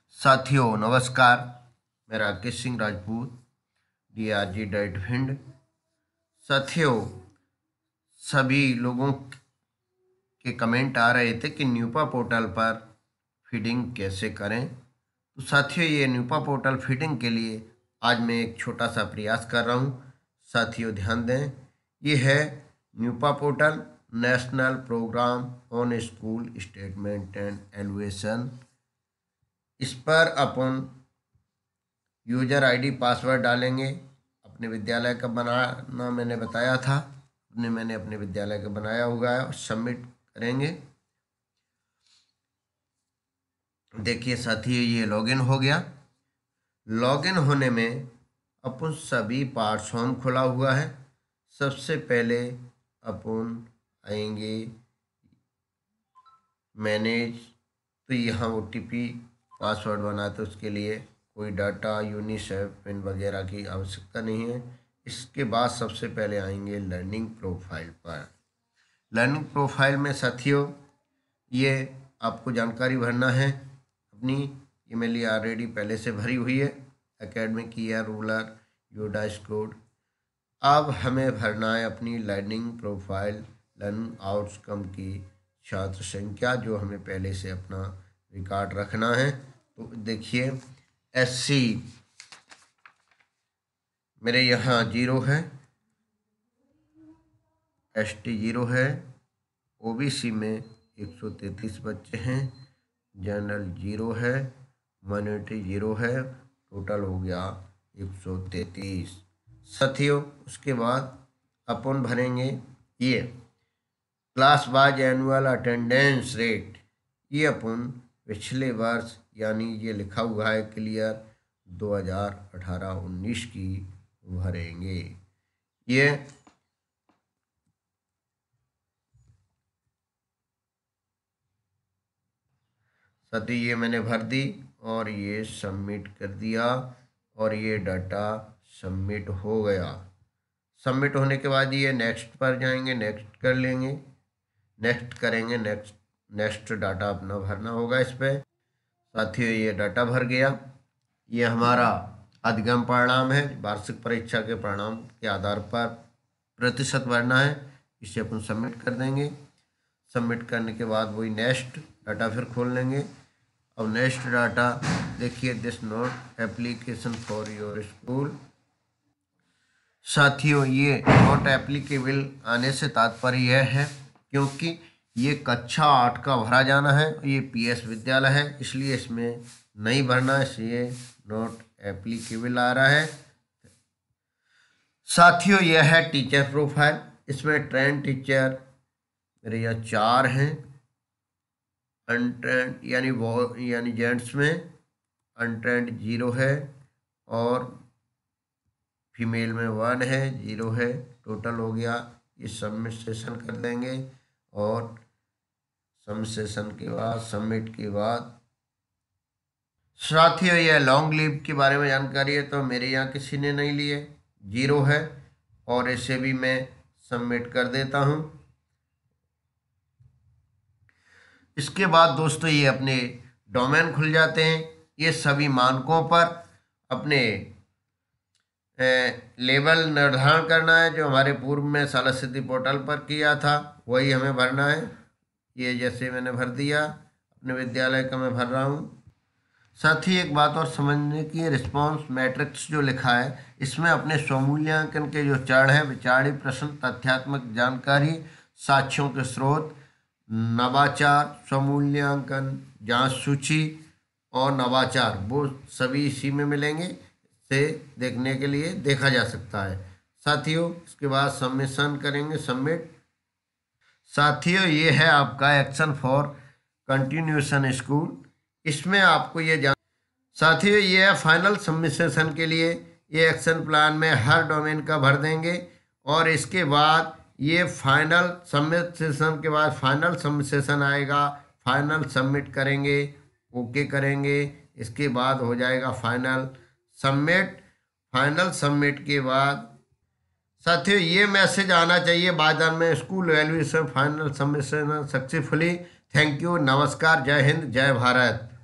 साथियों नमस्कार। मैं राकेश सिंह राजपूत, DRG डाइट भिंड। साथियों, सभी लोगों के कमेंट आ रहे थे कि न्यूपा पोर्टल पर फीडिंग कैसे करें। तो साथियों, ये न्यूपा पोर्टल फीडिंग के लिए आज मैं एक छोटा सा प्रयास कर रहा हूँ। साथियों ध्यान दें, ये है NUEPA portal, national programme on school statement and evaluation. इस पर अपन यूजर आईडी पासवर्ड डालेंगे। अपने विद्यालय का बनाना मैंने बताया था, मैंने अपने विद्यालय का बनाया हुआ है और सबमिट करेंगे। देखिए साथियों, ये लॉगिन हो गया। लॉगिन होने में अपन सभी पार्ट्स होम खुला हुआ है। सबसे पहले अपन आएंगे मैनेज, तो यहाँ OTP पासवर्ड बनाते उसके लिए कोई डाटा यूनिसेफ पिन वगैरह की आवश्यकता नहीं है। इसके बाद सबसे पहले आएंगे लर्निंग प्रोफाइल पर। लर्निंग प्रोफाइल में साथियों ये आपको जानकारी भरना है अपनी। ये मेरी ऑलरेडी पहले से भरी हुई है, academic year, rural, UDISE code. अब हमें भरना है अपनी लर्निंग प्रोफाइल, लर्निंग आउटकम की छात्र संख्या, जो हमें पहले से अपना रिकॉर्ड रखना है। तो देखिए SC मेरे यहाँ 0 है, ST 0 है, OBC में 133 बच्चे हैं, जनरल 0 है, माइनॉरिटी 0 है, टोटल हो गया 133। साथियों उसके बाद अपन भरेंगे ये class wise annual attendance rate. ये अपन पिछले वर्ष यानी ये लिखा हुआ है क्लियर 2018-19 की भरेंगे। ये साथी ये मैंने भर दी और ये सबमिट कर दिया और ये डाटा सबमिट हो गया। सबमिट होने के बाद ये नेक्स्ट पर जाएंगे, नेक्स्ट कर लेंगे, नेक्स्ट करेंगे, नेक्स्ट डाटा अपना भरना होगा इस पर। साथियों ये डाटा भर गया। ये हमारा अधिगम परिणाम है, वार्षिक परीक्षा के परिणाम के आधार पर प्रतिशत भरना है। इसे अपन सबमिट कर देंगे। सबमिट करने के बाद वही नेक्स्ट डाटा फिर खोल लेंगे। अब नेक्स्ट डाटा देखिए, this not application for your school. साथियों ये नॉट एप्लीकेबल आने से तात्पर्य यह है क्योंकि ये कक्षा 8 का भरा जाना है, ये PS विद्यालय है, इसलिए इसमें नहीं भरना है, इसलिए नॉट एप्लीकेबल आ रहा है। साथियों यह है टीचर प्रोफाइल। इसमें ट्रेंड टीचर मेरे यहाँ 4 हैं, अनट्रेंड यानी जेंट्स में अनट्रेंड 0 है और फीमेल में 1 है, 0 है, टोटल हो गया। ये सबमिशन कर देंगे और सबमिशन के बाद सबमिट के बाद साथियों यह लॉन्ग लीव के बारे में जानकारी है, तो मेरे यहाँ किसी ने नहीं लिए, 0 है और इसे भी मैं सबमिट कर देता हूँ। इसके बाद दोस्तों ये अपने डोमेन खुल जाते हैं। ये सभी मानकों पर अपने लेवल निर्धारण करना है, जो हमारे पूर्व में शाला सिद्धि पोर्टल पर किया था वही हमें भरना है। ये जैसे मैंने भर दिया, अपने विद्यालय का मैं भर रहा हूँ। साथ ही एक बात और समझने की, रिस्पॉन्स मैट्रिक्स जो लिखा है इसमें अपने स्वमूल्यांकन के जो चरण है, विचारी प्रश्न, तथ्यात्मक जानकारी, साक्ष्यों के स्रोत, नवाचार, स्वमूल्यांकन, जांच सूची और नवाचार, वो सभी इसी में मिलेंगे। से देखने के लिए देखा जा सकता है। साथियों इसके बाद सबमिशन करेंगे, सबमिट। साथियों ये है आपका एक्शन फॉर कंटिन्यूएशन स्कूल। इसमें आपको ये साथियों ये है फाइनल सबमिशन के लिए। ये एक्शन प्लान में हर डोमेन का भर देंगे और इसके बाद ये फाइनल सबमिशन के बाद फाइनल सबमिशन आएगा, फाइनल सबमिट करेंगे, ओके करेंगे, इसके बाद हो जाएगा फाइनल सबमिट। फाइनल सबमिट के बाद साथियों ये मैसेज आना चाहिए बाजार में, school valuation final submission successfully. Thank you, नमस्कार, जय हिंद, जय भारत।